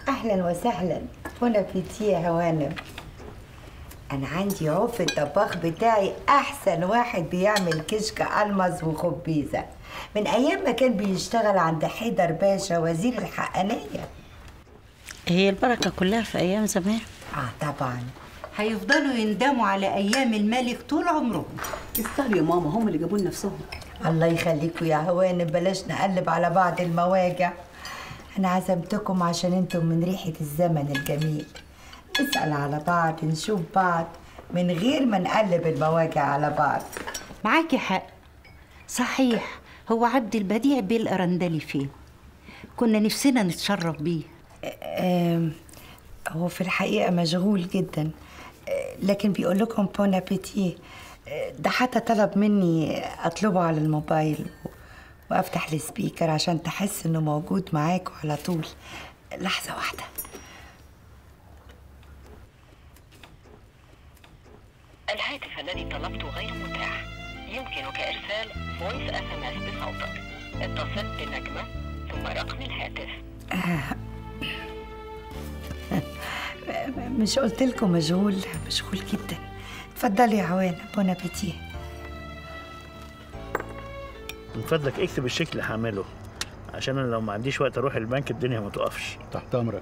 اهلا وسهلا. بون ابيتي يا هوانم. انا عندي عوف الطباخ بتاعي احسن واحد بيعمل كشك المز وخبيزه من ايام ما كان بيشتغل عند حيدر باشا وزير الحقانيه. هي البركه كلها في ايام زمان. طبعا هيفضلوا يندموا على ايام الملك طول عمرهم. يستاهلوا يا ماما، هم اللي جابوا نفسهم. الله يخليكوا يا هوانم، بلاش نقلب على بعض المواجع. انا عزمتكم عشان انتم من ريحه الزمن الجميل، نسال على بعض، نشوف بعض من غير ما نقلب المواجع على بعض. معاكي حق صحيح. هو عبد البديع بيه الأرندلي فين؟ كنا نفسنا نتشرف بيه. هو في الحقيقه مشغول جدا، لكن بيقول لكم بون ابيتي. ده حتى طلب مني اطلبه على الموبايل وافتح السبيكر عشان تحس انه موجود معاكوا على طول. لحظه واحده. الهاتف الذي طلبته غير متاح، يمكنك إرسال فويس SMS بصوتك. اتصل بالنجمة ثم رقم الهاتف. مش قلت لكم مشغول جدا. اتفضلي يا عوان، بون ابيتي. من فضلك اكتب الشيك اللي هعمله، عشان انا لو ما عنديش وقت اروح البنك الدنيا ما توقفش. تحت امرك.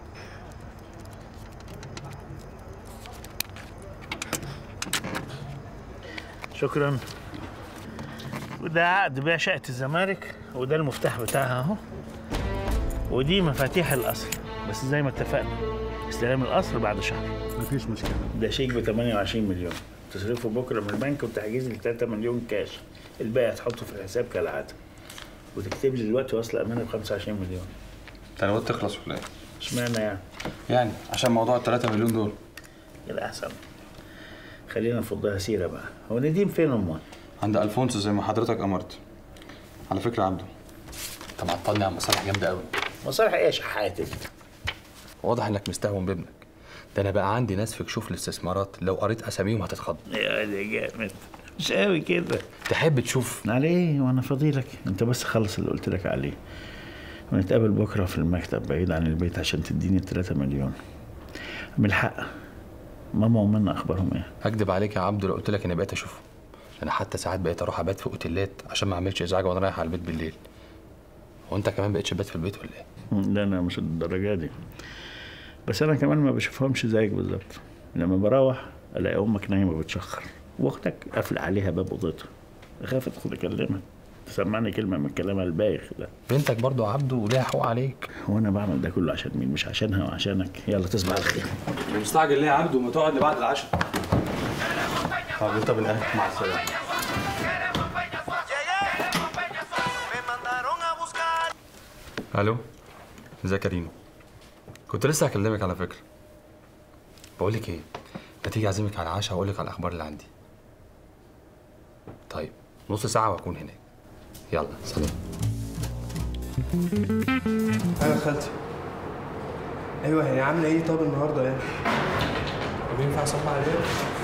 شكرا. وده عقد بيع شقة الزمالك، وده المفتاح بتاعها اهو، ودي مفاتيح القصر، بس زي ما اتفقنا استلام القصر بعد شهر. مفيش مشكلة. ده شيك ب 28 مليون، تصرفه بكره من البنك وتحجز لي 3 مليون كاش، الباقي هتحطه في الحساب كالعاده، وتكتب لي دلوقتي وصل امانه ب 25 مليون. انت ناوي تخلص ولا ايه؟ اشمعنى يعني؟ يعني عشان موضوع ال 3 مليون دول. الأحسن خلينا نفضها سيرة بقى. هو نديم فين أمال؟ عند ألفونسو زي ما حضرتك أمرت. على فكرة يا عبده، أنت معطلني عن مصالح جامدة أوي. مصالح إيه يا شحاتة؟ واضح إنك مستهون بابنك. ده أنا بقى عندي ناس في كشوف الاستثمارات لو قريت أساميهم هتتخض. يا ده جامد. مش قوي كده. تحب تشوف؟ عليه وأنا فضيلك، أنت بس خلص اللي قلت لك عليه. ونتقابل بكرة في المكتب بعيد عن البيت عشان تديني 3 مليون. من الحق ماما ومنى اخبارهم ايه؟ هكدب عليك يا عبده لو قلت لك اني بقيت اشوفهم. انا حتى ساعات بقيت اروح ابات في اوتيلات عشان ما اعملش ازعاج وانا رايح على البيت بالليل. هو انت كمان بقيتش تبات في البيت ولا ايه؟ لا انا مش الدرجه دي، بس انا كمان ما بشوفهمش زيك بالظبط. لما بروح الاقي امك نايمه بتشخر واختك قافله عليها باب اوضتها، اخاف ادخل اكلمها تسمعني كلمه من كلامها البايخ ده. بنتك برضه يا عبده وليها حقوق عليك. هو انا بعمل ده كله عشان مين؟ مش عشانها وعشانك. يلا تصبح على خير. مستعجل ليه يا عبده؟ ما تقعد لبعد العشاء. طب انت بالاهل مع السلامه. الو، ازيك يا رينو؟ كنت لسه هكلمك على فكره. بقول لك ايه، ما تيجي اعزمك على العشاء واقول لك على الاخبار اللي عندي. طيب نص ساعه واكون هناك. يلا سلام. ايوه خالتي. ايوه هي عامله ايه طب النهارده يعني؟ طب ينفع اصبح عليها؟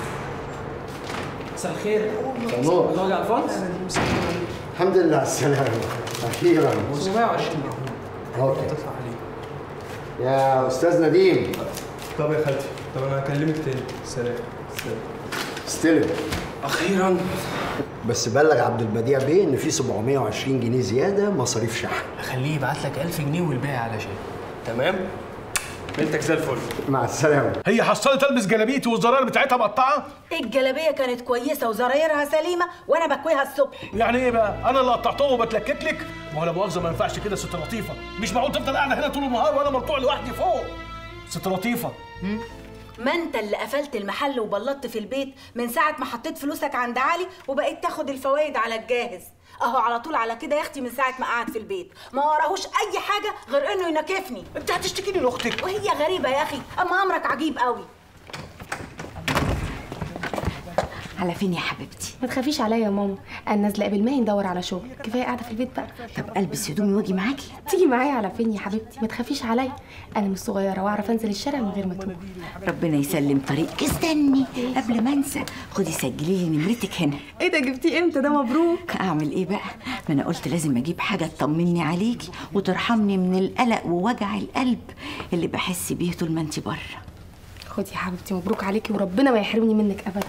مساء الخير. نور. متوجع الفونس؟ الحمد لله على السلامة. أخيرا. 720 أوكي. تطلع عليه. يا أستاذ نديم. طب يا خالتي، طب أنا هكلمك تاني. سلام. استلم. أخيرا. بس بلغ عبد البديع بيه إن في 720 جنيه زيادة مصاريف شحن. أخليه يبعت لك 1000 جنيه والباقي على شيء. تمام؟ بنتك زي الفل. مع السلامة. هي حصلت تلبس جلابيتي والزراير بتاعتها مقطعة؟ الجلابية كانت كويسة وزرايرها سليمة وأنا بكويها الصبح. يعني إيه بقى؟ أنا اللي قطعتهم وبتلكك لك؟ ما هو لا مؤاخذة ما ينفعش كده ست لطيفة، مش معقول تفضل قاعدة هنا طول النهار وأنا مرفوع لوحدي فوق. ست لطيفة. ما أنت اللي قفلت المحل وبلطت في البيت من ساعة ما حطيت فلوسك عند علي وبقيت تاخد الفوايد على الجاهز. أهو على طول على كده يا أختي من ساعة ما قعد في البيت، ما وراهوش أي حاجة غير إنه ينكفني. أنت هتشتكيني لأختك؟ وهي غريبة يا أخي، أما أمرك عجيب قوي. على فين يا حبيبتي؟ ما تخافيش عليا يا ماما، انا نازله قبل ما ندور على شغل، كفايه قاعده في البيت بقى. طب البس هدومي واجي معاكي؟ تيجي معايا على فين يا حبيبتي؟ ما تخافيش عليا، انا مش صغيره واعرف انزل الشارع من غير ما اتوه. ربنا يسلم طريقك. استني قبل ما انسى، خدي سجلي لي نمرتك هنا. ايه ده جبتيه امتى ده؟ مبروك. اعمل ايه بقى؟ ما انا قلت لازم اجيب حاجه تطمني عليكي وترحمني من القلق ووجع القلب اللي بحس بيه طول ما انت بره. خدي يا حبيبتي، مبروك عليكي وربنا ما يحرمني منك ابدا.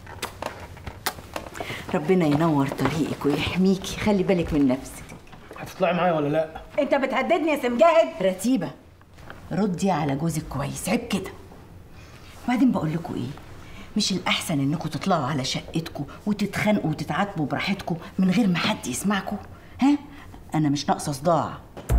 ربنا ينور طريقك ويحميكي، خلي بالك من نفسك. هتطلعي معايا ولا لا؟ انت بتهددني يا سمجاهد؟ رتيبه، ردي على جوزك كويس، عيب كده. وبعدين بقول لكم ايه، مش الاحسن انكم تطلعوا على شقتكم وتتخانقوا وتتعاتبوا براحتكم من غير ما حد يسمعكم؟ ها؟ انا مش ناقصه صداع.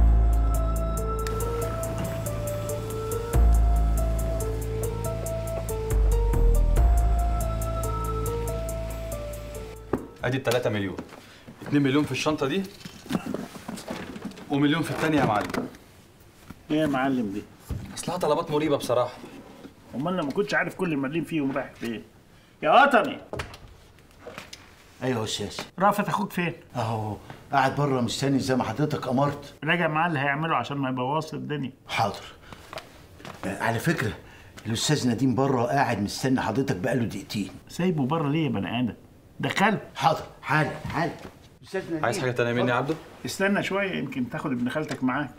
ادي 3 مليون، 2 مليون في الشنطه دي ومليون في الثانيه يا معلم. ايه يا معلم دي؟ اصلها طلبات مريبه بصراحه. امال انا ما كنتش عارف كل المليم فيهم رايح فين. يا وطني. ايوه يا استاذ. رافت اخوك فين؟ اهو قاعد بره مستني زي ما حضرتك امرت. راجع معاه اللي هيعمله عشان ما يبوظش الدنيا. حاضر. على فكره الاستاذ نديم بره قاعد مستني حضرتك بقاله دقيقتين. سايبه بره ليه يا بني ادم؟ دخله. حاضر حالا. استاذ نديم، عايز حاجه تانيه مني يا عبده؟ استنى شويه يمكن تاخد ابن خالتك معاك.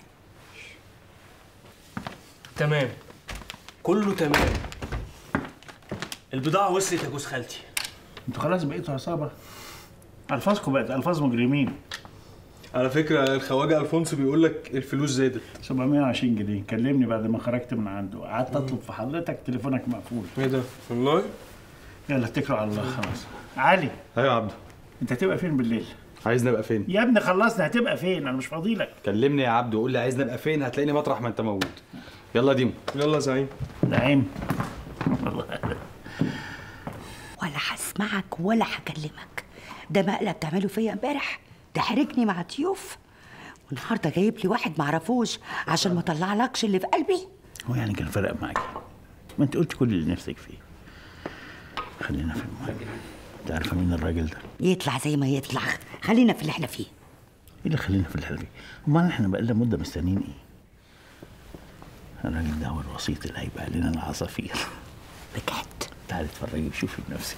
تمام، كله تمام. البضاعة وصلت يا جوز خالتي. انتوا خلاص بقيتوا عصابة؟ ألفاظكم بقت ألفاظ مجرمين. على فكرة الخواجة ألفونسو بيقول لك الفلوس زادت. 720 جنيه، كلمني بعد ما خرجت من عنده، قعدت أطلب في حضرتك تليفونك مقفول. إيه ده؟ والله؟ يلا اتكلوا على الله خلاص. علي. ايوه يا عبده. أنت هتبقى فين بالليل؟ عايزني ابقى فين؟ يا ابني خلصنا، هتبقى فين؟ أنا مش فاضي لك. كلمني يا عبده وقول لي عايزني ابقى فين، هتلاقيني مطرح ما انت موجود. يلا ديمو. يلا يا زعيم. نعيم. ولا هسمعك ولا هكلمك. ده مقلب تعمله فيا امبارح، تحرجني مع ضيوف، والنهارده جايب لي واحد معرفوش عشان ما اطلعلكش اللي في قلبي. هو يعني كان فرق معاكي؟ ما انت قلت كل اللي نفسك فيه. خلينا في المهم. انت عارفه مين الراجل ده؟ يطلع زي ما يطلع، خلينا في اللي احنا فيه. ايه اللي خلينا في اللي احنا فيه؟ امال احنا بقالنا مده مستنيين ايه؟ الراجل ده هو الوسيط اللي هيبقى لنا العصافير. بجد؟ تعالي اتفرجي وشوفي بنفسك.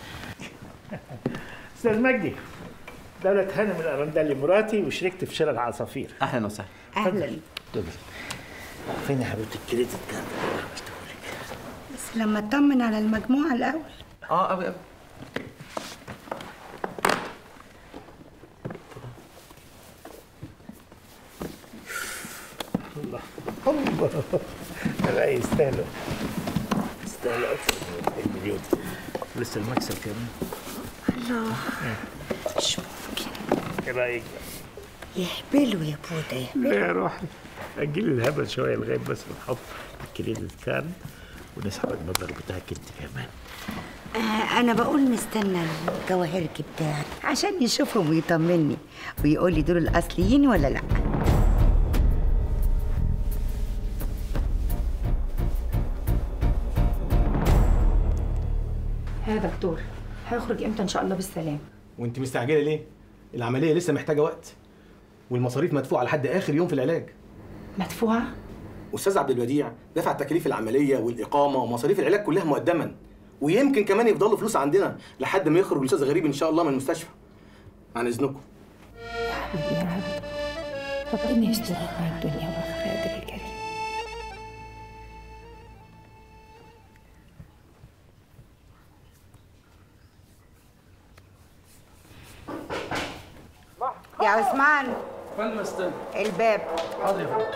استاذ مجدي، دولة هانم الأرندلي مراتي وشركت في شراء العصافير. اهلا وسهلا. اهلا. فين يا حبيبتي الكريدت كارد؟ بس لما اطمن على المجموعة الأول. قوي قوي. الله الله، لا يستاهلوا يستاهلوا أكثر من المليون. لسه المكسب كمان. الله، مش ممكن. ايه رايك؟ يهبلوا يا بودا يهبلوا. لا يا روحي، اجلي الهبل شويه لغايه بس نحط الكريدت كارد ونسحب المبلغ بتاعك انت كمان. أنا بقول نستنى الجواهرجي بتاعك عشان يشوفهم ويطمني ويقول لي دول الأصليين ولا لأ. يا دكتور، هيخرج امتى ان شاء الله بالسلام؟ وانت مستعجله ليه؟ العمليه لسه محتاجه وقت، والمصاريف مدفوعه لحد اخر يوم في العلاج. مدفوعه؟ استاذ عبد البديع دفع تكاليف العمليه والاقامه ومصاريف العلاج كلها مقدما، ويمكن كمان يفضلوا فلوس عندنا لحد ما يخرج الاستاذ غريب ان شاء الله من المستشفى. عن اذنكم. ربنا يسترك مع الدنيا والاخره يا قدر الكريم. يا عثمان. فندم استنى. الباب. حاضر يا فندم.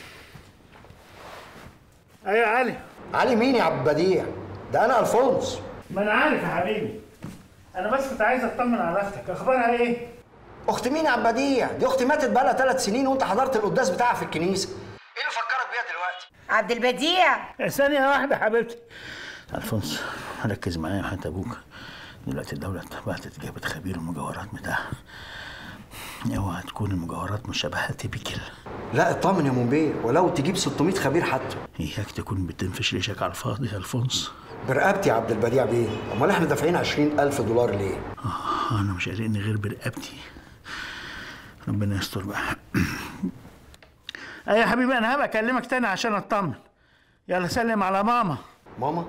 ايوه يا علي. علي مين يا عبد البديع؟ ده انا الفونس. ما انا عارف يا حبيبي، انا بس كنت عايز اطمن على اختك، اخبارها ايه؟ اخت مين يا عبد البديع؟ دي اختي ماتت بقالها 3 سنين وانت حضرت القداس بتاعها في الكنيسه. ايه اللي فكرك بيها دلوقتي؟ عبد البديع. ثانية واحدة حبيبتي. الفونس ركز معايا حتى ابوك. دلوقتي الدولة بعتت جابت خبير المجوهرات بتاعها. اوعى تكون المجوهرات مشابهة تيبيكال. لا اطمن يا منبيه، ولو تجيب 600 خبير حتى. اياك تكون بتنفش ريشك على الفاضي يا الفونس. برقبتي يا عبد البديع بيه، امال احنا دافعين 20,000 دولار ليه؟ انا مش قلقني غير برقبتي. ربنا يستر بقى. اي يا حبيبي، انا هبقى اكلمك تاني عشان اطمن. يلا سلم على ماما. ماما؟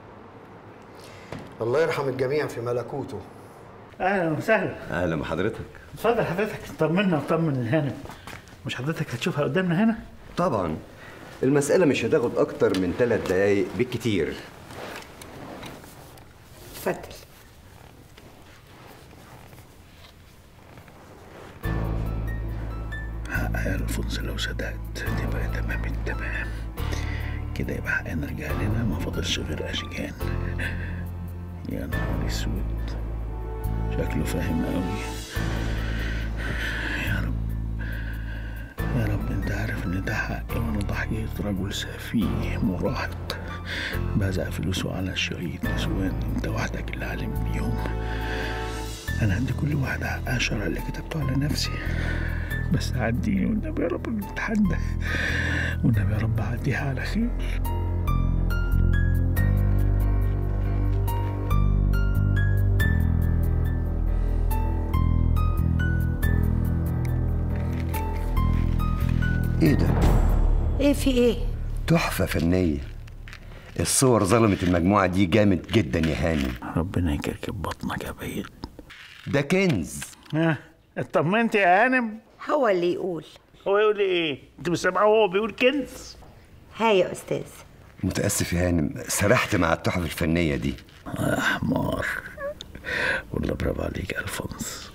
الله يرحم الجميع في ملكوته. اهلا وسهلا. اهلا بحضرتك. اتفضل حضرتك، طمنا وطمن الهانم. مش حضرتك هتشوفها قدامنا هنا؟ طبعا. المسألة مش هتاخد أكتر من 3 دقايق بالكتير. اتفضل. حق يا الفونس، لو صدقت تبقى تمام التمام كده، يبقى حقنا رجع لنا، ما فاضلش غير أشجان. يا نهار اسود، شكله فاهم قوي. يا رب يا رب، انت عارف ان ده حقي وانا ضحية رجل سفيه مراهق بزع فلوسه على شوية نسوان انت وحدك اللي عالم بيهم. انا عندي كل واحدة حقها شرع اللي كتبته على نفسي، بس عديني والنبي يا رب الامتحان ده، والنبي يا رب عديها على خير. ايه ده؟ ايه في ايه؟ تحفة فنية. الصور ظلمت المجموعة دي جامد جدا يا هانم. ربنا يكركب بطنك يا بعيد. ده كنز. اطمنت يا هانم؟ هو اللي يقول. هو يقول لي ايه؟ انت مش سامعه وهو بيقول كنز؟ هاي يا استاذ. متأسف يا هانم، سرحت مع التحف الفنية دي. يا حمار، والله برافو عليك يا الفونس.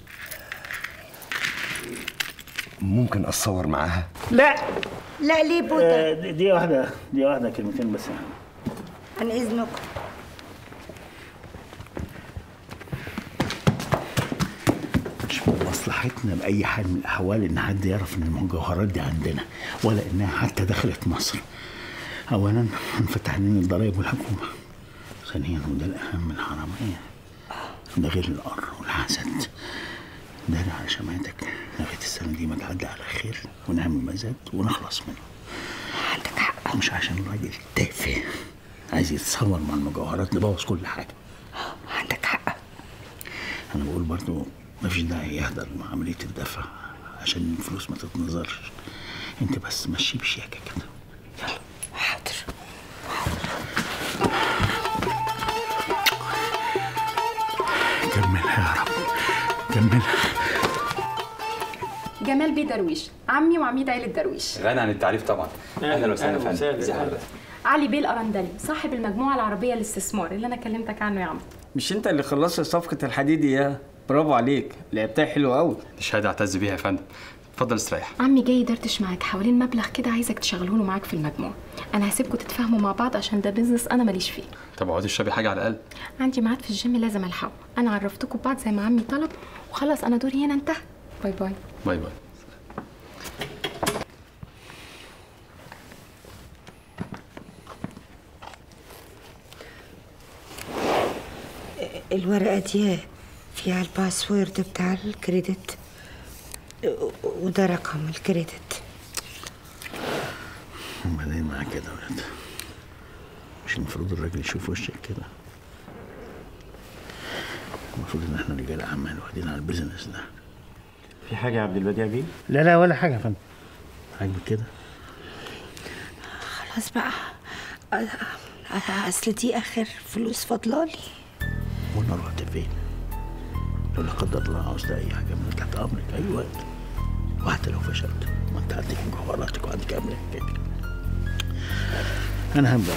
ممكن اتصور معاها؟ لا لا ليه بودا؟ دي واحدة كلمتين بس يعني. عن اذنكم. مش من مصلحتنا بأي حال من الأحوال إن حد يعرف إن المجوهرات دي عندنا، ولا إنها حتى دخلت مصر. أولاً هنفتح علينا الضرايب والحكومة. ثانياً وده الأهم، الحرامية. ده غير القر والحسد. ده أنا على شمعتك لغاية السنة دي ما تعدي على خير ونعمل مزاد ونخلص منه. عندك حق. مش عشان الراجل تافه عايز يتصور مع المجوهرات نبوظ كل حاجة. عندك حق. أنا بقول برضو مفيش داعي يحضر مع عملية الدفع عشان الفلوس ما تتنظرش. أنت بس مشي بشياكة كده. يلا. حاضر. كملها يا رب، كملها. جمال بيه درويش، عمي وعميد عيلة درويش. غني عن التعريف طبعا. اهلا وسهلا يا فندم. ازي حضرتك؟ علي بيه الأرندلي، صاحب المجموعة العربية للاستثمار اللي أنا كلمتك عنه يا عم. مش أنت اللي خلصت صفقة الحديد يا؟ برافو عليك، لعبتها حلو قوي. دي شهادة اعتز بيها يا فندم. اتفضل استريح. عمي جاي يدردش معاك حوالين مبلغ كده، عايزك تشغله له معاك في المجموعة. أنا هسيبكم تتفاهموا مع بعض عشان ده بيزنس أنا ماليش فيه. طب اقعدي اشربي حاجة على الأقل. عندي ميعاد في الجيم لازم ألحقه. أنا عرفتكم ببعض زي ما عمي طلب، وخلاص أنا دوري هنا انتهى. باي باي. باي باي. الورقة دي فيها الباسورد بتاع الكريدت وده رقم الكريدت. وبعدين معاك كده يا ولد، مش المفروض الراجل يشوف وشك كده؟ المفروض ان احنا رجال اعمال واخدين على البيزنس ده. في حاجة يا عبد البديع بيه؟ لا ولا حاجة يا فندم. عاجبك كده؟ خلاص بقى، اصل دي اخر فلوس فاضلالي. وانا رحت فين؟ لو لا قدر الله عاوزت اي حاجه من تحت امرك اي وقت، وحتى لو فشلت ما انت عندك مجوهراتك وعندك املاك كده. انا هبدا.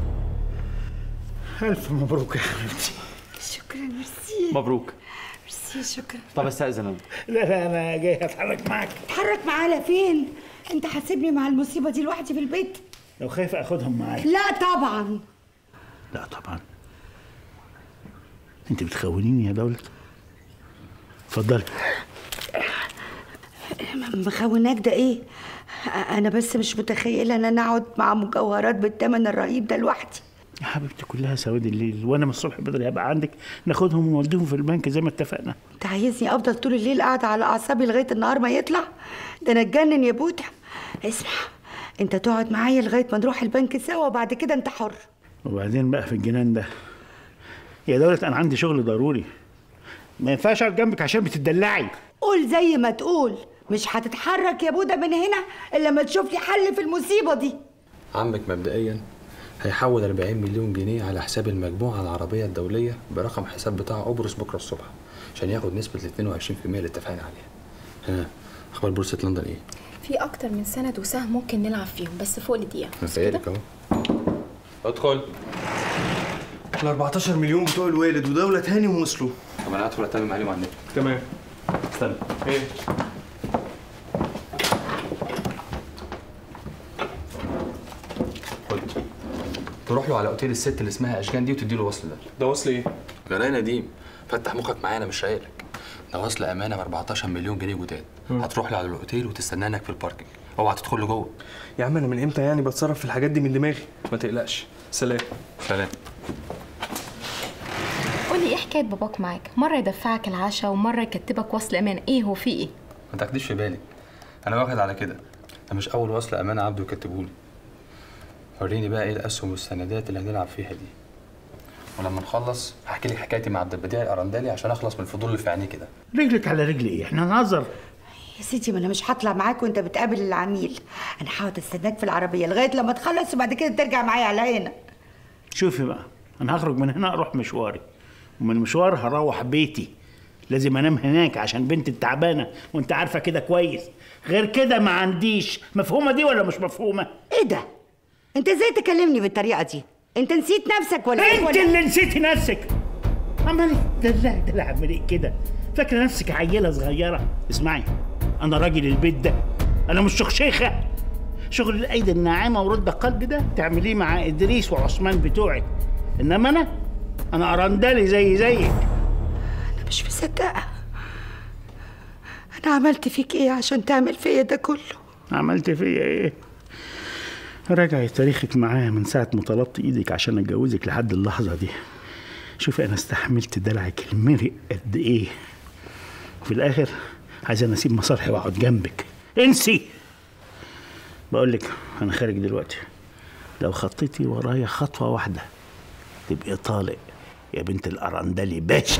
ألف مبروك يا حبيبتي. شكرا. ميرسي. مبروك. ميرسي. ميرسي شكرا. طب استاذن انا. لا انا جاي اتحرك معاك. اتحرك معانا فين؟ انت هتسيبني مع المصيبه دي لوحدي في البيت؟ لو خايف اخدهم معايا. لا طبعا. لا طبعا. انت بتخونيني يا دولة. اتفضلي. مخوناك ده ايه؟ انا بس مش متخيله ان انا اقعد مع مجوهرات بالثمن الرهيب ده لوحدي. يا حبيبتي كلها سواد الليل، وانا من الصبح بدري هبقى عندك ناخدهم ونوديهم في البنك زي ما اتفقنا. انت عايزني افضل طول الليل قاعده على اعصابي لغايه النهار ما يطلع؟ ده انا اتجنن يا بوتا. اسمع، انت تقعد معايا لغايه ما نروح البنك سوا وبعد كده انت حر. وبعدين بقى في الجنان ده يا دولة انا عندي شغل ضروري، ما ينفعش اقعد جنبك عشان بتدلعي. قول زي ما تقول، مش هتتحرك يا بودا من هنا الا لما تشوف لي حل في المصيبه دي. عمك مبدئيا هيحول 40 مليون جنيه على حساب المجموعه العربيه الدوليه برقم حساب بتاع قبرص بكره الصبح عشان ياخد نسبه ال 22% اللي اتفقنا عليها. ها اخبار بورصه لندن ايه؟ في اكتر من سند وسهم ممكن نلعب فيهم بس فوق الدقيقه. مسيالك اهو. ادخل. ال 14 مليون بتوع الوالد ودولة هاني ومصلو. طب انا هدخل اتمم عليهم على النت. تمام. استنى. ايه؟ خد. تروح له على اوتيل الست اللي اسمها اشجان دي وتدي له وصل ده. ده وصل ايه؟ جرايه نديم، فتح مخك معايا انا مش رايقلك. ده وصل امانه ب 14 مليون جنيه جداد. هتروح له على الاوتيل وتستنانك في الباركنج. اوعى تدخل له جوه. يا عم انا من امتى يعني بتصرف في الحاجات دي من دماغي؟ ما تقلقش. سلام. سلام. قولي ايه حكايه باباك معاك؟ مره يدفعك العشاء ومره يكتبك وصل امان، ايه هو في ايه؟ ما تاخديش في بالك، انا واخد على كده. ده مش اول وصل امانه عبده يكتبهولي. وريني بقى ايه الاسهم والسندات اللي هنلعب فيها دي، ولما نخلص هحكي لك حكايتي مع عبد البديع الارندلي عشان اخلص من الفضول اللي في عينيه كده. رجلك على رجلي ايه؟ احنا نهزر يا سيدي. ما انا مش هطلع معاك وانت بتقابل العميل، انا هقعد استناك في العربيه لغايه لما تخلص وبعد كده ترجع معايا على هنا. شوفي بقى، انا هخرج من هنا اروح مشواري، ومن المشوار هروح بيتي. لازم انام هناك عشان بنتي التعبانه وانت عارفه كده كويس. غير كده ما عنديش. مفهومه دي ولا مش مفهومه؟ ايه ده؟ انت ازاي تكلمني بالطريقه دي؟ انت نسيت نفسك ولا انت ولا اللي نسيتي نفسك؟ عمالي دلع عمالي كده، فاكره نفسك عيله صغيره. اسمعي، انا راجل البيت ده، انا مش شيخه. شغل الايدي الناعمه ورد قلب ده تعمليه مع ادريس وعثمان بتوعك، انما انا ارندلي زيك. انا مش مصدقه. انا عملت فيك ايه عشان تعمل فيا ده كله؟ عملت فيا ايه؟ راجعي تاريخك معايا من ساعه ما طلبت ايدك عشان اتجوزك لحد اللحظه دي. شوفي انا استحملت دلعك المرق قد ايه، وفي الاخر عايز انا اسيب مصالحي واقعد جنبك. انسي. بقول لك انا خارج دلوقتي، لو خطيتي ورايا خطوه واحده تبقي طالق يا بنت الارندلي باشا.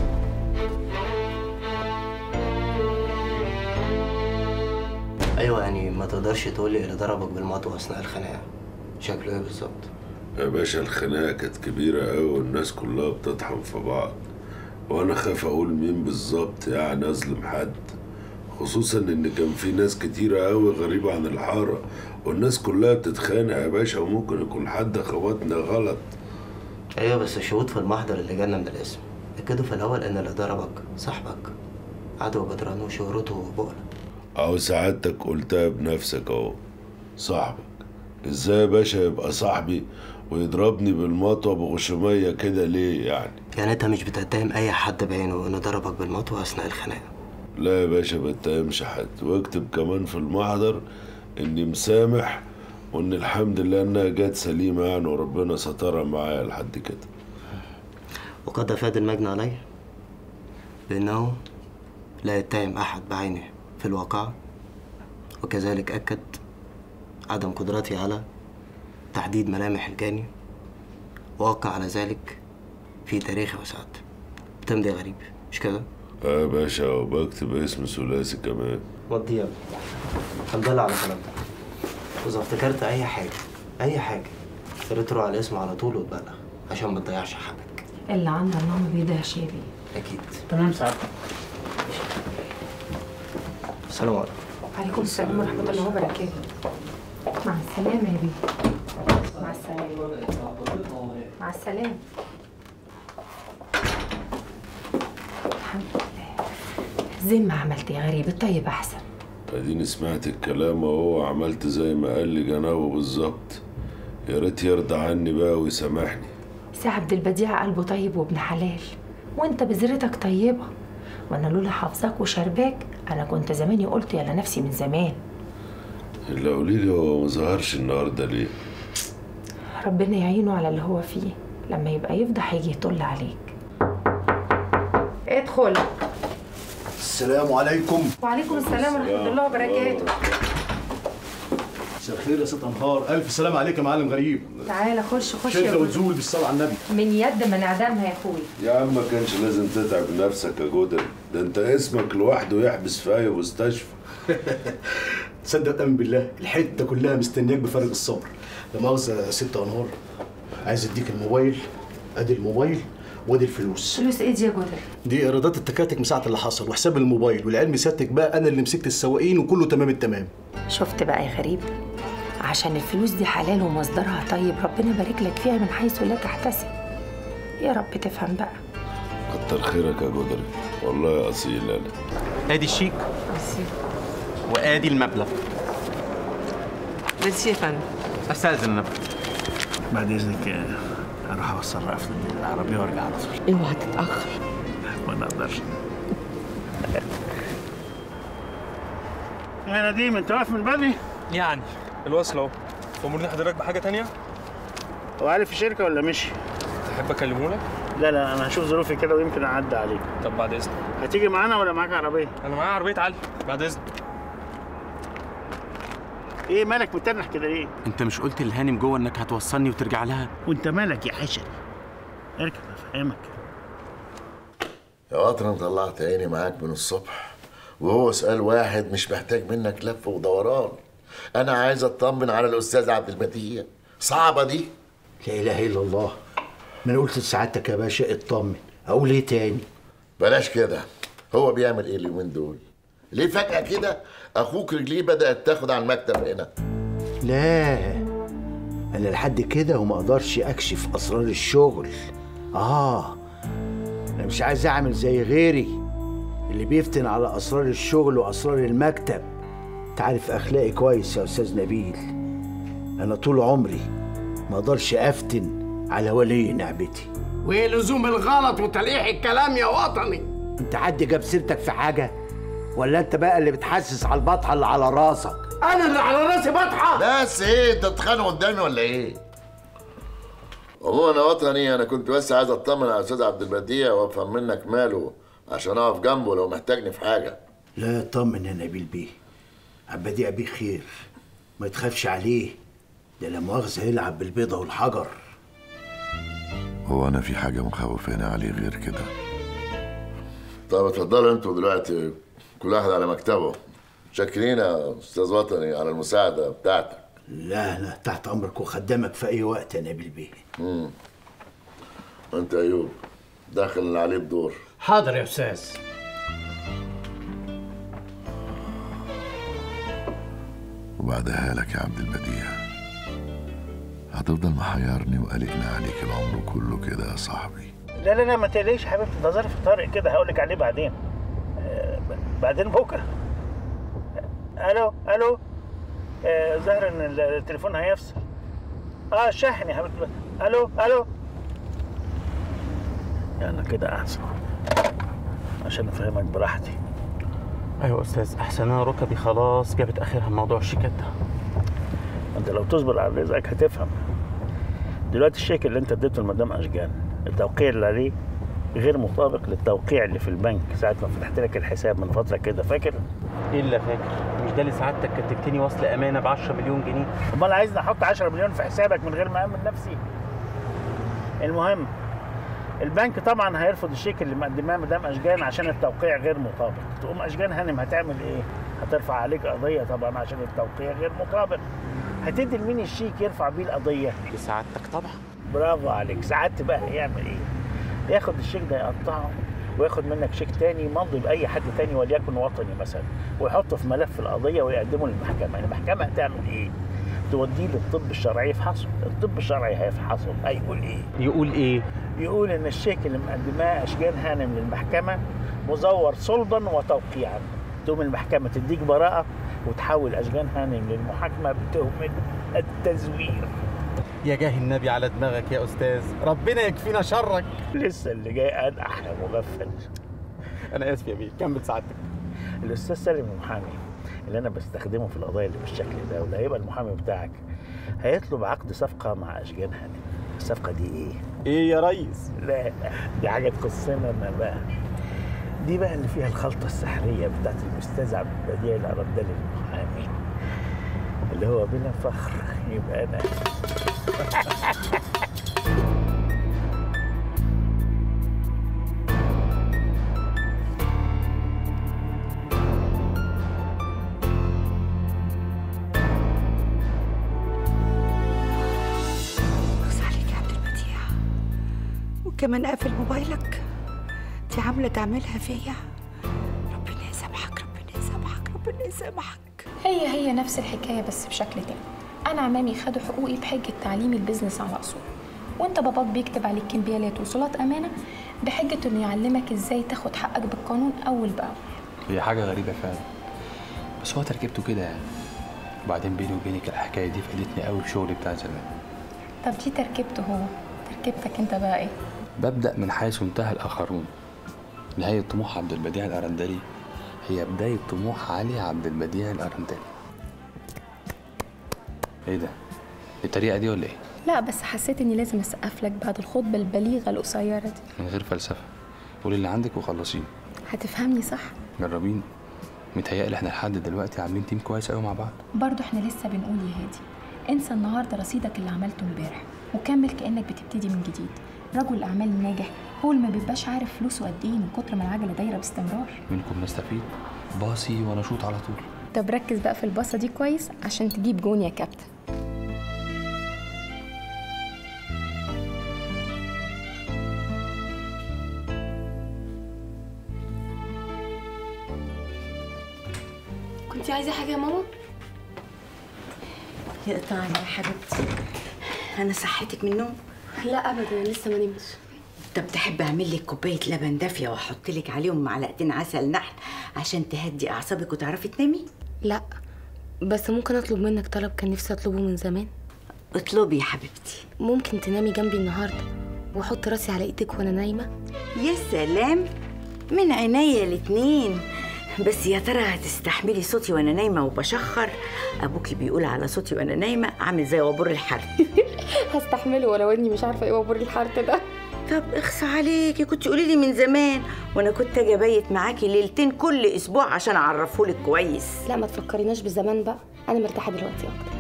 ايوه يعني ما تقدرش تقول لي اللي ضربك بالمطوه اثناء الخناقه شكله ايه بالظبط؟ يا باشا الخناقه كانت كبيره قوي والناس كلها بتطحن في بعض، وانا خايف اقول مين بالظبط يعني اظلم حد، خصوصا ان كان في ناس كتيره قوي غريبه عن الحاره والناس كلها بتتخانق يا باشا، وممكن يكون حد خبطنا غلط. ايوه بس الشهود في المحضر اللي جالنا من الاسم اكدوا في الاول ان اللي ضربك صاحبك عدو بدران وشهرته بؤلة. اهو سعادتك قلتها بنفسك اهو، صاحبك. ازاي يا باشا يبقى صاحبي ويضربني بالمطوه بغشوميه كده ليه يعني؟ يعني انت مش بتتهم اي حد بعينه انه ضربك بالمطوه اثناء الخناقه؟ لا يا باشا بتهمش حد، واكتب كمان في المحضر اني مسامح وان الحمد لله انها جت سليمه يعني وربنا سترها معايا لحد كده. وقد افاد المجني عليه بانه لا يتهم احد بعينه في الواقعة، وكذلك أكد عدم قدرتي على تحديد ملامح الجاني، ووقع على ذلك في تاريخي وساعته. بتمضي يا غريب مش كده؟ يا باشا وبكتب اسم ثلاثي كمان. مضي يلا. الحمد لله على سلامتك. وإذا افتكرت أي حاجة يا ريت تروح على الاسم على طول وتبلغ عشان ما تضيعش حقك. اللي عنده الله ما بيضيعش يا بيه. أكيد. تمام سعادتك. السلام عليكم. وعليكم السلام ورحمة الله وبركاته. مع السلامة يا بيه. مع السلامة. مع السلامة. الحمد لله. زي ما عملت يا غريب، الطيب احسن. اديني سمعت الكلام اهو، عملت زي ما قال لي جنابه بالظبط. يا ريت يرضى عني بقى ويسامحني. سي عبد البديع قلبه طيب وابن حلال، وانت بذرتك طيبه، وانا لولا حافظاك وشرباك انا كنت زماني قلت يا لنفسي من زمان. اللي قولي لي هو ما ظهرش النهارده ليه؟ ربنا يعينه على اللي هو فيه، لما يبقى يفضح يجي يطل عليك. ادخل. السلام عليكم. وعليكم السلام ورحمه الله وبركاته. مساء الخير يا ست انهار، الف سلام عليك يا معلم غريب. تعالى خش خش شده وتزول بالصلاه على النبي. من يد ما نعدمها يا اخوي. يا عم ما كانش لازم تتعب نفسك يا جدر، ده انت اسمك لوحده يحبس في اي مستشفى. تصدق امن بالله الحته كلها مستنياك بفارغ الصبر. لا مؤاخذه يا ست انهار، عايز اديك الموبايل، ادي الموبايل وادي الفلوس. فلوس ايه دي يا جدر؟ دي ايرادات التكاتك من ساعه اللي حصل وحساب الموبايل، والعلم سيادتك بقى انا اللي مسكت السواقين وكله تمام التمام. شفت بقى يا غريب، عشان الفلوس دي حلال ومصدرها طيب ربنا بارك لك فيها من حيث لا تحتسب. يا رب تفهم بقى. كتر خيرك يا جدر، والله يا اصيل. انا ادي الشيك وادي المبلغ. ميرسي يا فندم. استاذن انا. بعد اذنك اروح اوصل رأفت العربيه وارجع على طول. اوعى تتاخر. ما نقدرش. يا نديم انت واقف من بدري؟ يعني الوصل اهو. تأمرني حضرتك بحاجه تانية؟ هو عارف الشركه ولا مشي؟ تحب اكلمه لك؟ لا انا هشوف ظروفي كده ويمكن اعدي عليك. طب بعد اذنك. هتيجي معانا ولا معاك عربيه؟ انا معايا عربيه علي. بعد اذنك. ايه مالك متنح كده ليه؟ انت مش قلت لهانم جوه انك هتوصلني وترجع لها؟ وانت مالك يا حشر؟ اركب افهمك. يا وطن طلعت عيني معاك من الصبح، وهو سؤال واحد مش محتاج منك لف ودوران. انا عايز اطمن على الاستاذ عبد البديع. صعبه دي؟ لا اله الا الله. ما انا قلت لسعادتك يا باشا اطمن، اقول ايه تاني؟ بلاش كده. هو بيعمل ايه اليومين دول؟ ليه فجأة كده اخوك رجليه بدأت تاخد على المكتب هنا؟ لا انا لحد كده وما اقدرش اكشف اسرار الشغل. انا مش عايز اعمل زي غيري اللي بيفتن على اسرار الشغل واسرار المكتب. انت عارف اخلاقي كويس يا استاذ نبيل. انا طول عمري ما اقدرش افتن على ولي نعمتي. وايه لزوم الغلط وتلقيح الكلام يا وطني؟ انت حد جاب سيرتك في حاجه؟ ولا انت بقى اللي بتحسس على البطحه اللي على راسك؟ انا اللي على راسي بطحه؟ بس ايه انت بتتخانق قدامي ولا ايه؟ عموما يا وطني انا كنت بس عايز اطمن على الاستاذ عبد البديع وافهم منك ماله عشان اقف جنبه لو محتاجني في حاجه. لا اطمن يا نبيل بيه، عبد البديع بيه خير، ما تخافش عليه. ده لا مؤاخذه يلعب بالبيضه والحجر. هو انا في حاجه مخوفاني عليه غير كده؟ طب اتفضلوا انتوا دلوقتي كل واحد على مكتبه. شاكرين يا استاذ وطني على المساعده بتاعتك. لا تحت امرك وخدامك في اي وقت يا نبيل بيه. وانت ايوب داخل اللي عليه الدور. حاضر يا استاذ. وبعدها لك يا عبد البديع. هتفضل محيرني وقلقني عليك العمر كله كده يا صاحبي. لا ما تقلقيش حبيبتي، ده ظرف طارئ كده هقول لك عليه بعدين. بعدين بكره. الو ظاهر ان التليفون هيفصل. الشاحن يا حبيبتي. الو يعني كده احسن عشان افهمك براحتي. ايوه يا استاذ، احسن انا ركبي خلاص جابت اخرها موضوع الشيكات ده. انت لو تصبر على رزقك هتفهم. دلوقتي الشيك اللي انت اديته لمدام اشجان التوقيع اللي عليه غير مطابق للتوقيع اللي في البنك ساعه ما فتحت لك الحساب من فتره كده، فاكر؟ ايه اللي فاكر؟ مش ده اللي سعادتك كتبتني وصل امانه ب 10 مليون جنيه؟ امال عايزني احط 10 مليون في حسابك من غير ما امن نفسي؟ المهم البنك طبعا هيرفض الشيك اللي مقدماه مدام اشجان عشان التوقيع غير مطابق. تقوم اشجان هانم هتعمل ايه؟ هترفع عليك قضيه طبعا عشان التوقيع غير مطابق. هتدي لمين الشيك يرفع بيه القضيه؟ لسعادتك طبعا. برافو عليك. سعادت بقى هيعمل ايه؟ ياخد الشيك ده يقطعه وياخد منك شيك تاني مضي باي حد تاني وليكن وطني مثلا ويحطه في ملف القضيه ويقدمه للمحكمه. المحكمه هتعمل ايه؟ توديه للطب الشرعي يفحصه. الطب الشرعي هيفحصه. هيقول ايه؟ يقول ايه؟ يقول ان الشيك اللي مقدماه اشجان هانم للمحكمه مزور صلبا وتوقيعا، تقوم المحكمة تديك براءة وتحول أشجان هانم للمحاكمة بتهمة التزوير. يا جاه النبي على دماغك يا أستاذ، ربنا يكفينا شرك. لسه اللي جاي أنقح يا مغفل. أنا آسف يا بيه، كمل سعادتك. الأستاذ سالم المحامي اللي أنا بستخدمه في القضايا اللي بالشكل ده، واللي هيبقى المحامي بتاعك، هيطلب عقد صفقة مع أشجان هانم. الصفقة دي إيه؟ إيه يا ريس؟ لا دي حاجة تخصنا أنا بقى. دي بقى اللي فيها الخلطة السحرية بتاعت الأستاذ عبد البديع الأرندلي المحامي، اللي هو بلا فخر يبقى أنا. كمان قافل موبايلك؟ دي عامله تعملها فيا؟ ربنا يسامحك، ربنا يسامحك، ربنا يسامحك. هي نفس الحكايه بس بشكل تاني. انا عمامي خدوا حقوقي بحجه تعليم البيزنس على اصول، وانت باباك بيكتب عليك كمبيالات وصولات امانه بحجه انه يعلمك ازاي تاخد حقك بالقانون اول باول. هي حاجه غريبه فعلا، بس هو تركيبته كده يعني. وبعدين بيني وبينك الحكايه دي فادتني قوي في شغلي بتاع زمان. طب دي تركيبته هو، تركيبتك انت بقى ايه؟ ببدأ من حيث انتهى الآخرون. نهاية طموح عبد البديع الأرندلي هي بداية طموح علي عبد البديع الأرندلي. ايه ده؟ الطريقة دي ولا ايه؟ لا بس حسيت اني لازم اسقف لك بعد الخطبة البليغة القصيرة دي. من غير فلسفة، قولي اللي عندك وخلصيه. هتفهمني صح؟ جربين. متهيألي احنا لحد دلوقتي عاملين تيم كويس قوي مع بعض. برضه احنا لسه بنقول يا هادي، انسى النهارده رصيدك اللي عملته امبارح وكمل كأنك بتبتدي من جديد. رجل الأعمال الناجح هو اللي ما بيبقاش عارف فلوسه قد ايه من كتر ما العجلة دايرة باستمرار. منكم نستفيد، باصي وانا شوط على طول. طب ركز بقى في الباصة دي كويس عشان تجيب جون يا كابتن. كنتي عايزة حاجة يا ماما؟ يقطعني يا حبيبتي، أنا صحتك من النوم؟ لا أبدا، لسه ما نمتش. طب تحب أعمل لك كوباية لبن دافية وأحط لك عليهم معلقتين عسل نحل عشان تهدي أعصابك وتعرفي تنامي؟ لا بس ممكن أطلب منك طلب كان نفسي أطلبه من زمان. اطلبي يا حبيبتي. ممكن تنامي جنبي النهاردة وأحط راسي على إيدك وأنا نايمة؟ يا سلام، من عينيا الاتنين. بس يا ترى هتستحملي صوتي وانا نايمه وبشخر؟ ابوكي بيقول على صوتي وانا نايمه عامل زي وابور الحرث. هستحمله ولو اني مش عارفه ايه وابور الحرث ده. طب اخصى عليكي، كنت قولي لي من زمان وانا كنت اجي ابيت معاكي ليلتين كل اسبوع عشان اعرفهولك كويس. لا ما تفكريناش بالزمان بقى، انا مرتاحه دلوقتي اكتر.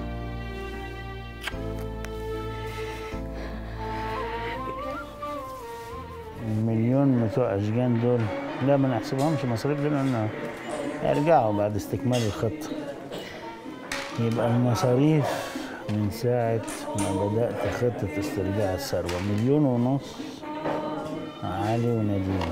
المليون بتوع أشجان دول لا ما نحسبهمش مصاريف لأن يرجعوا بعد استكمال الخطة. يبقى المصاريف من ساعة ما بدأت خطة استرجاع الثروة 1.5 مليون علي ونادين،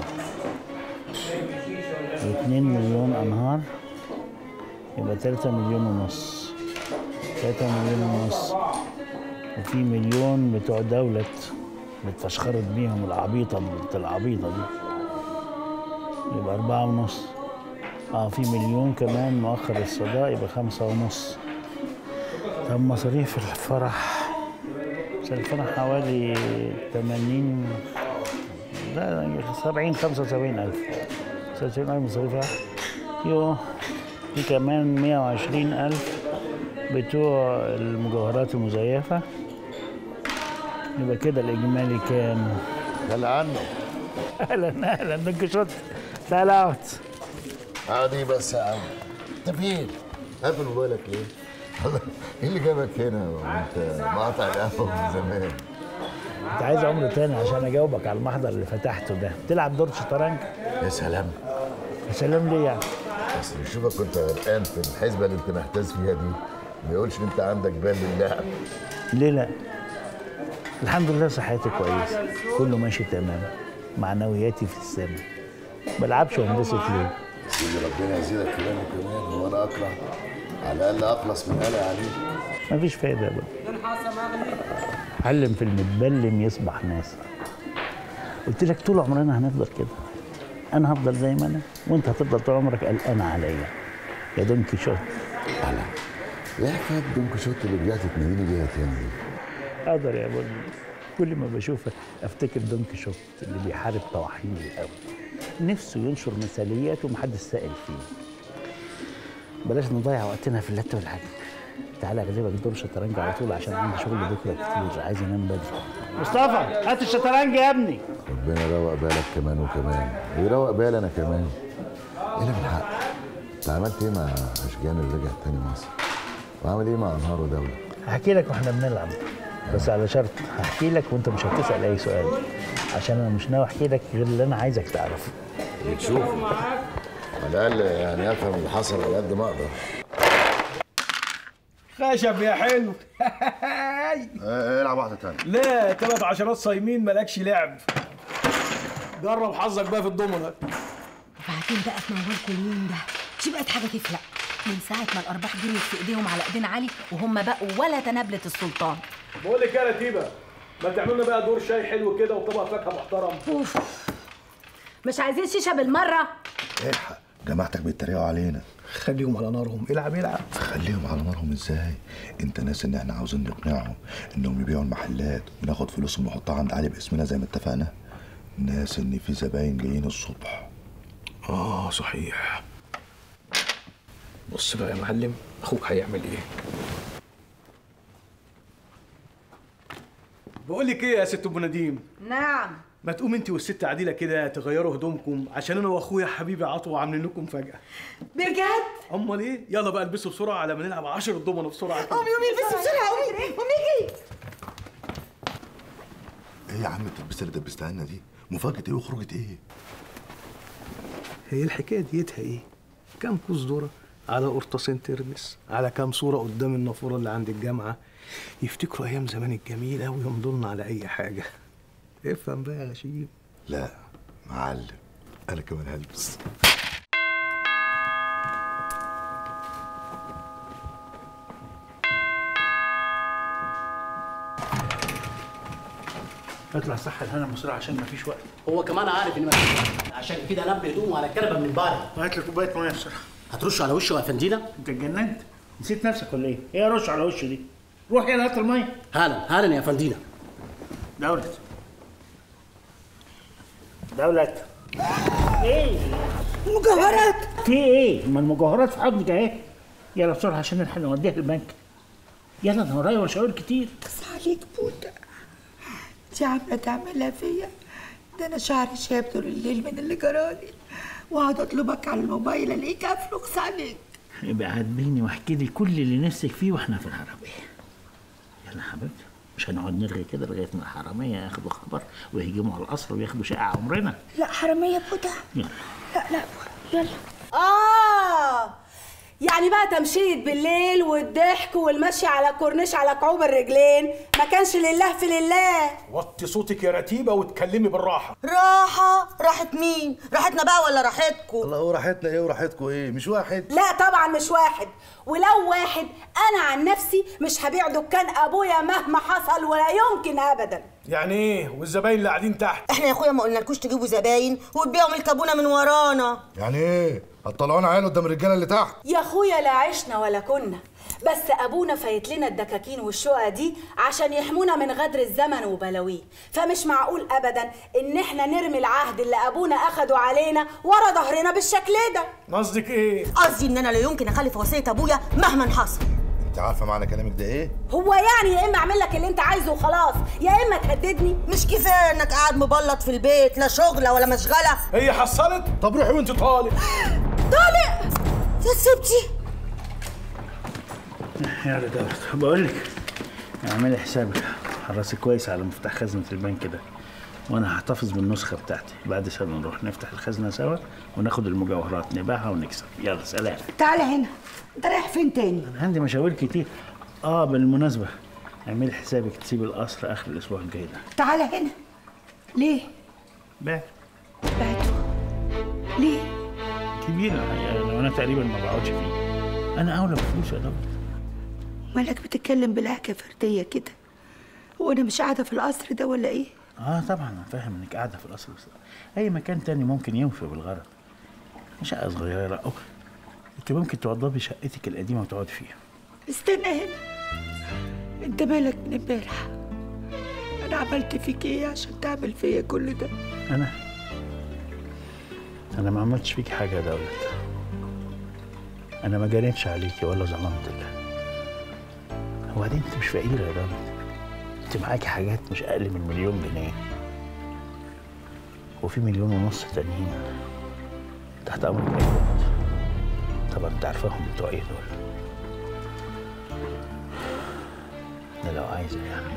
2 مليون أنهار، يبقى 3 مليون ونص. 3 مليون ونص، وفي 1 مليون بتوع دولة اتفشخرت بيهم العبيطة دي، يبقى 4.5. في 1 مليون كمان مؤخر الصداق، يبقى 5.5. طب مصاريف الفرح، الفرح حوالي 80 لا 70 75 ألف. 75 ألف مصاريفها. في كمان 120 ألف بتوع المجوهرات المزيفة، يبقى كده الإجمالي كام؟ خلي عنه. أهلا دونك شوت. تعال اقعد. عادي بس يا عم. أنت فين؟ قافل موبايلك ليه؟ ايه اللي جابك هنا وانت مقاطع القهوه من زمان؟ انت عايز عمر تاني عشان اجاوبك على المحضر اللي فتحته ده. تلعب دور شطرنج؟ يا سلام. يا سلام ليه يعني؟ بس نشوفك كنت غرقان في الحسبه اللي انت محتاس فيها دي، ما يقولش ان انت عندك بال للعب. ليه لا؟ الحمد لله صحتي كويسه، كله ماشي تمام، معنوياتي في السما. بلعبش وانبسط ليه؟ سيدي ربنا يزيدك كلام كمان، هو انا اكره؟ على الاقل اخلص من قلق عليك. مفيش فايده ابدا. علم في المتبلم يصبح ناس. قلت لك طول عمرنا هنفضل كده. انا هفضل زي ما انا وانت هتفضل طول عمرك قلقان عليا يا دون كيشوت. على ايه حكايه دون كيشوت اللي رجعت تناديني بيها تاني؟ اقدر يا ابني، كل ما بشوفك افتكر دون كيشوت اللي بيحارب طواحين القوي، نفسه ينشر مثاليات ومحدش سائل فيه. بلاش نضيع وقتنا في اللت والحاجة. تعالى اغلبك دور شطرنج على طول عشان عندي شغل بكره كتير، عايز انام بدري. مصطفى هات الشطرنج يا ابني. ربنا يروق بالك كمان وكمان، ويروق بالي انا كمان. ايه اللي بالحق؟ انت عملت ايه مع اشجان اللي رجع تاني مصر؟ وعامل ايه مع انهار ودولة؟ هحكي لك واحنا بنلعب، بس على شرط هحكي لك وانت مش هتسال اي سؤال، عشان انا مش ناوي احكي لك غير اللي انا عايزك تعرفه. بتشوف على الاقل يعني افهم اللي حصل على قد ما اقدر. خشب يا حلو. العب واحده تانية. لا 3 عشرات صايمين مالكش لعب. جرب حظك بقى في الضمنه. وبعدين بقى في موالكم اليوم ده دي بقت حاجه تفلق، من ساعه ما الارباح جريت في ايديهم على ايدين علي وهم بقوا ولا تنابله السلطان. بقول لك يا رتيبه، ما تعملوا لنا بقى دور شاي حلو كده وطبق فاكهه محترم. اوف، مش عايزين شيشه بالمره؟ الحق جماعتك بيتريقوا علينا. خليهم على نارهم. العب. خليهم على نارهم ازاي؟ انت ناس ان احنا عاوزين نقنعهم انهم يبيعوا المحلات وناخد فلوسهم ونحطها عند علي باسمنا زي ما اتفقنا. ناس ان في زباين جايين الصبح. صحيح. بص بقى يا معلم، اخوك هيعمل ايه؟ بقول لك ايه يا ست ام نديم؟ نعم. ما تقوم انت والست عديله كده تغيروا هدومكم، عشان انا واخويا حبيبي عطوه عاملين لكم فجأة. بجد؟ امال ايه؟ يلا بقى البسوا بسرعه على ما نلعب 10 ضمنه بسرعه. قومي البسوا بسرعه، قومي اجري. ايه يا عم التلبيسه اللي دبستها لنا دي؟ مفاجأة ايه وخروجة ايه؟ هي الحكايه ديتها ايه؟ كام كوز ذره على قرطاسين ترمس على كام صوره قدام النافوره اللي عند الجامعه، يفتكروا ايام زمان الجميله ويمضوا على اي حاجه. افهم بقى يا غشيم. لا معلم، انا كمان هلبس. اطلع صح الهنا بسرعه عشان مفيش وقت. هو كمان عارف ان مفيش وقت، عشان كده لم هدومه على الكنبه من امبارح. هات لي كوبايه ميه بسرعه. هترش على وشه يا فندينا؟ انت اتجننت؟ نسيت نفسك ولا ايه؟ ايه رش على وشه دي؟ روح يلا هات الميه. هالا يا فندينا. دولت ايه؟ مجوهرات. في ايه؟ ما المجوهرات في حضنك اهي. يلا بسرعه عشان نلحق نوديها البنك. يلا انا ورايا مشاوير كتير. بس عليك بوده، دي عامله تعملها فيا. ده انا شعري شاب طول الليل من اللي جرالي، واقعد اطلبك على الموبايل الاقيك افلوكس عليك. يبقى عاتبيني واحكي لي كل اللي نفسك فيه واحنا في العربيه. يلا حبيبتي، مش هنقعد نرغي كده لغايه ما الحراميه ياخدوا خبر ويهجموا على القصر وياخدوا شقه عمرنا. لا حراميه بوده. يلا لا يلا. يعني بقى تمشية بالليل والضحك والمشي على كورنيش على كعوب الرجلين ما كانش لله في لله. وطي صوتك يا رتيبه واتكلمي بالراحه. راحة مين؟ راحتنا بقى ولا راحتكم؟ الله، هو راحتنا ايه وراحتكم ايه؟ مش واحد. لا طبعا مش واحد، ولو واحد انا عن نفسي مش هبيع دكان ابويا مهما حصل ولا يمكن ابدا. يعني ايه؟ والزباين اللي قاعدين تحت؟ احنا يا اخويا ما قلنالكوش تجيبوا زباين وتبيعوا ملك ابونا من ورانا. يعني ايه؟ هتطلعونا عيال قدام الرجاله اللي تحت؟ يا اخويا لا عشنا ولا كنا، بس ابونا فايت لنا الدكاكين والشقق دي عشان يحمونا من غدر الزمن وبلاويه، فمش معقول ابدا ان احنا نرمي العهد اللي ابونا اخده علينا ورا ظهرنا بالشكل ده. قصدك ايه؟ قصدي ان انا لا يمكن اخالف وصيه ابويا مهما حصل. انت عارفه معنى كلامك ده ايه؟ هو يعني يا اما اعمل لك اللي انت عايزه وخلاص، يا اما تهددني. مش كفايه انك قاعد مبلط في البيت، لا شغله ولا مشغله. هي حصلت؟ طب روحي وانت طالق. يا سبتي. يا دولت، بقول لك اعملي حسابك، حرصي كويس على مفتاح خزنه البنك ده، وانا هحتفظ بالنسخه بتاعتي. بعد سنه نروح نفتح الخزنه سوا وناخد المجوهرات نبيعها ونكسب. يلا سلام. تعالى هنا، انت رايح فين تاني؟ انا عندي مشاوير كتير. بالمناسبه اعملي حسابك تسيب القصر اخر الاسبوع الجاي ده. تعالى هنا. ليه؟ بعته. ليه؟ كبيره الحقيقه، انا تقريبا ما بقعدش فيه. انا اولى بفلوسه يا دولت. مالك بتتكلم بلهجه فرديه كده؟ هو انا مش قاعده في القصر ده ولا ايه؟ طبعا انا فاهم انك قاعده في القصر، بس اي مكان تاني ممكن يوفي بالغرض. شقه صغيره او انت ممكن توضبي شقتك القديمه وتقعدي فيها. استنى هنا، انت مالك من امبارح؟ انا عملت فيك ايه عشان تعمل فيا كل ده؟ انا ما عملتش فيكي حاجه يا دولت. انا ما جريتش عليكي ولا ظلمتك. وبعدين انت مش فقيره يا دولت، انت معاكي حاجات مش اقل من 1,000,000 جنيه، وفي 1,500,000 تانيين تحت امرك اي وقت. طبعا انت عارفاهم بتوع ايه دول. ده لو عايزه يعني.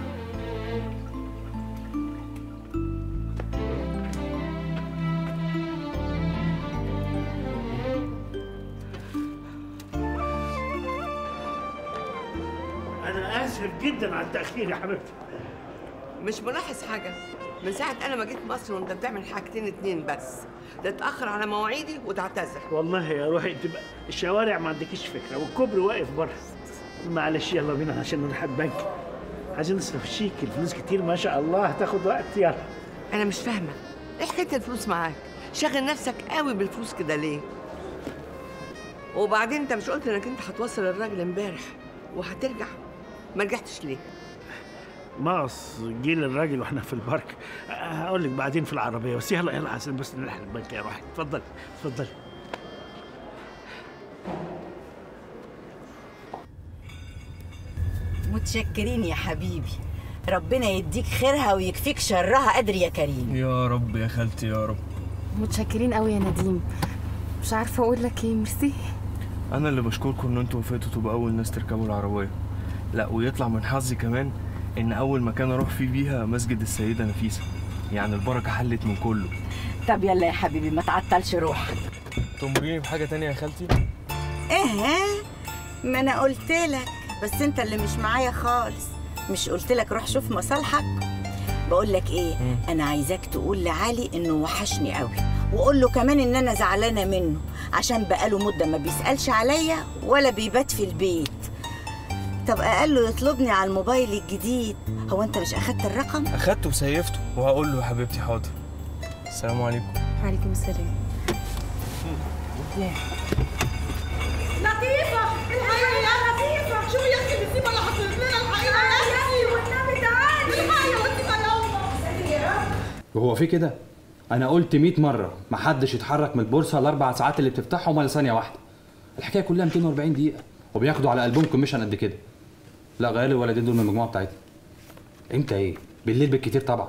أنا آسف جدا على التأخير يا حبيبتي. مش ملاحظ حاجة؟ من ساعة أنا ما جيت مصر وأنت بتعمل حاجتين اتنين بس، تتأخر على مواعيدي وتعتذر. والله يا روحي تبقى الشوارع ما عندكيش فكرة والكوبري واقف بره. معلش يلا بينا عشان نروح البنك. عايزين نصرف الشيك، الفلوس كتير ما شاء الله، هتاخد وقت. يلا. أنا مش فاهمة، إيه حكاية الفلوس معاك؟ شاغل نفسك قوي بالفلوس كده ليه؟ وبعدين أنت مش قلت إنك أنت هتوصل الراجل امبارح وهترجع؟ ما رجعتش ليه؟ ماص جه للراجل واحنا في البارك. هقول لك بعدين في العربيه، بس يلا يلا عشان بس نلحق البنك يا روحي. اتفضل اتفضل. متشكرين يا حبيبي، ربنا يديك خيرها ويكفيك شرها. قادر يا كريم. يا رب يا خالتي يا رب. متشكرين قوي يا نديم، مش عارفه اقول لك ايه. ميرسي. انا اللي بشكركم ان انتوا وافقتوا تبقوا اول ناس تركبوا العربيه. لا ويطلع من حظي كمان ان اول مكان اروح فيه بيها مسجد السيده نفيسه، يعني البركه حلت من كله. طب يلا يا حبيبي ما تعطلش روحك. تمريني بحاجه تانية يا خالتي؟ ما انا قلت لك، بس انت اللي مش معايا خالص. مش قلت لك روح شوف مصالحك؟ بقول لك ايه، انا عايزاك تقول لعلي انه وحشني قوي، وقول له كمان ان انا زعلانه منه عشان بقاله مده ما بيسالش عليا ولا بيبات في البيت. طب اقل له يطلبني على الموبايل الجديد. هو انت مش اخدت الرقم؟ اخدته وسيفته وهقول له يا حبيبتي حاضر. السلام عليكم. وعليكم السلام. لطيفة الحقيقة يا لطيفة، شوفي يا اختي المصيبة اللي حصلت لنا. الحقيقة يا اختي والنبي تعالي. الحقيقة يا لطيفة يا أمه. وهو في كده؟ أنا قلت 100 مرة محدش يتحرك من البورصة ال4 ساعات اللي بتفتحهم ولا ثانية واحدة. الحكاية كلها 240 دقيقة وبياخدوا على قلبهم كوميشن قد كده. لا غير لي الولدين دول من المجموعة بتاعتنا. امتى ايه؟ بالليل بالكتير طبعا.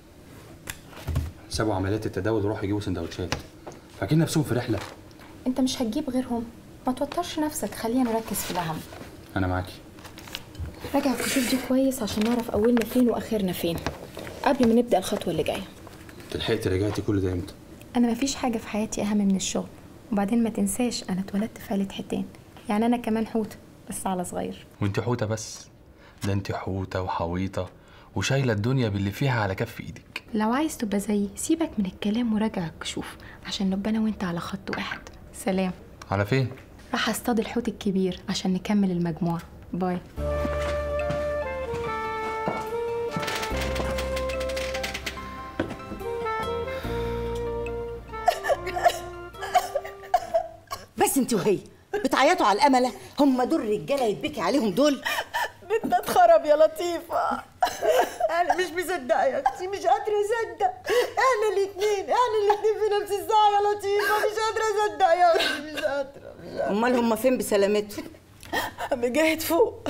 سابوا عمليات التداول وراحوا يجيبوا سندوتشات. فاكرين نفسهم في رحلة. انت مش هتجيب غيرهم، ما توترش نفسك، خلينا نركز في الاهم. أنا معاكي. راجع الكشوف دي كويس عشان نعرف اولنا فين واخرنا فين قبل ما نبدا الخطوه اللي جايه. لحقتي رجعتي كل ده امتى؟ انا مفيش حاجه في حياتي اهم من الشغل، وبعدين ما تنساش انا اتولدت في عيله حيتان، يعني انا كمان حوته بس على صغير. وانت حوته بس؟ ده انت حوته وحويطه وشايله الدنيا باللي فيها على كف ايدك. لو عايز تبقى زيي سيبك من الكلام وراجع الكشوف عشان نبقى انا وانت على خط واحد. سلام. على فين؟ راح اصطاد الحوت الكبير عشان نكمل المجموعه. باي. بس انت وهي بتعيطوا على الامله؟ هم دول رجاله يتبكي عليهم دول؟ بيتنا اتخرب يا لطيفة. أنا مش مصدقة يا أختي، مش قادرة أصدق. إحنا الاتنين في نفس الساعة يا لطيفة. مش قادرة أصدق يا أختي، مش قادرة. أمال هم فين بسلامتهم؟ مجاهد فوق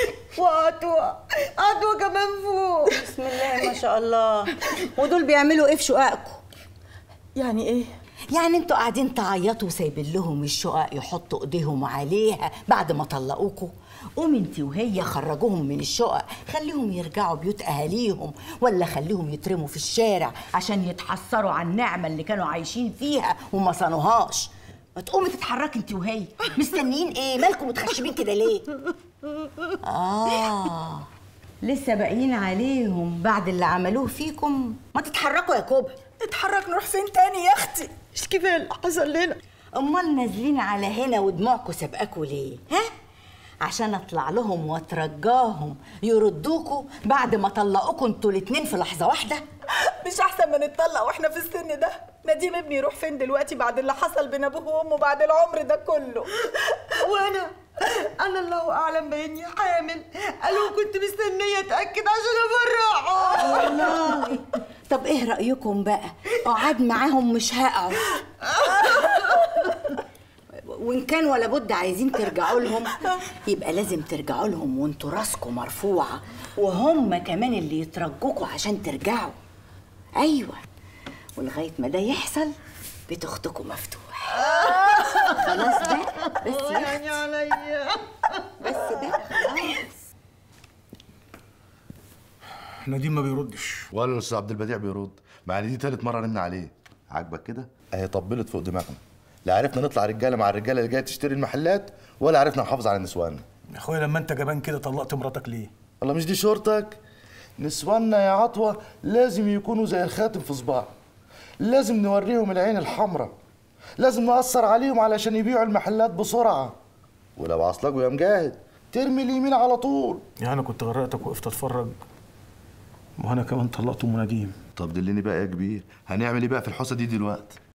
وعطوة كمان فوق. بسم الله ما شاء الله. ودول بيعملوا إيه في شققكم؟ يعني إيه؟ يعني انتوا قاعدين تعيطوا وسايبين لهم الشقق يحطوا ايديهم عليها بعد ما طلقوكوا؟ قوم انت وهي خرجوهم من الشقق، خليهم يرجعوا بيوت اهاليهم، ولا خليهم يترموا في الشارع عشان يتحسروا على النعمه اللي كانوا عايشين فيها وما صانوهاش. ما تقومي تتحركي انت وهي. مستنيين ايه؟ مالكم متخشبين كده ليه؟ لسه باقيين عليهم بعد اللي عملوه فيكم؟ ما تتحركوا يا كوبا. نتحرك نروح فين تاني يا اختي؟ مش كفايه اللي حصل لنا؟ امال نازلين على هنا ودموعكم سابقاكوا ليه؟ ها؟ عشان اطلع لهم واترجاهم يردوكوا بعد ما طلقوكوا انتوا الاتنين في لحظه واحده؟ مش احسن ما نتطلق واحنا في السن ده؟ نديم ابني يروح فين دلوقتي بعد اللي حصل بين ابوه وامه بعد العمر ده كله؟ وانا الله اعلم باني حامل. قالوا كنت مستنيه اتاكد عشان افرحه. والله طب ايه رايكم بقى؟ اقعد معاهم مش هقعد. وان كان ولا بد عايزين ترجعوا لهم يبقى لازم ترجعوا لهم وانتوا راسكم مرفوعه، وهم كمان اللي يترجوكوا عشان ترجعوا. ايوه، ولغايه ما ده يحصل بيت اختكم مفتوح. خلاص بقى، بس يعني عليا. بس بقى خلاص. نديم ما بيردش ولا الاستاذ عبد البديع بيرد، مع ان دي تالت مره رن عليه. عاجبك كده؟ اهي طبلت فوق دماغنا، لا عرفنا نطلع رجاله مع الرجاله اللي جايه تشتري المحلات، ولا عرفنا نحافظ على نسواننا. يا اخويا لما انت جبان كده طلقت مراتك ليه؟ والله مش دي شورتك؟ نسواننا يا عطوه لازم يكونوا زي الخاتم في صباع، لازم نوريهم العين الحمراء، لازم نأثر عليهم علشان يبيعوا المحلات بسرعه. ولو عصلجوا يا مجاهد ترمي اليمين على طول. يعني انا كنت غرقتك وقفت اتفرج، وانا كمان طلقت ام نديم. طب دلني بقى يا كبير، هنعمل ايه بقى في الحوسه دي دلوقتي؟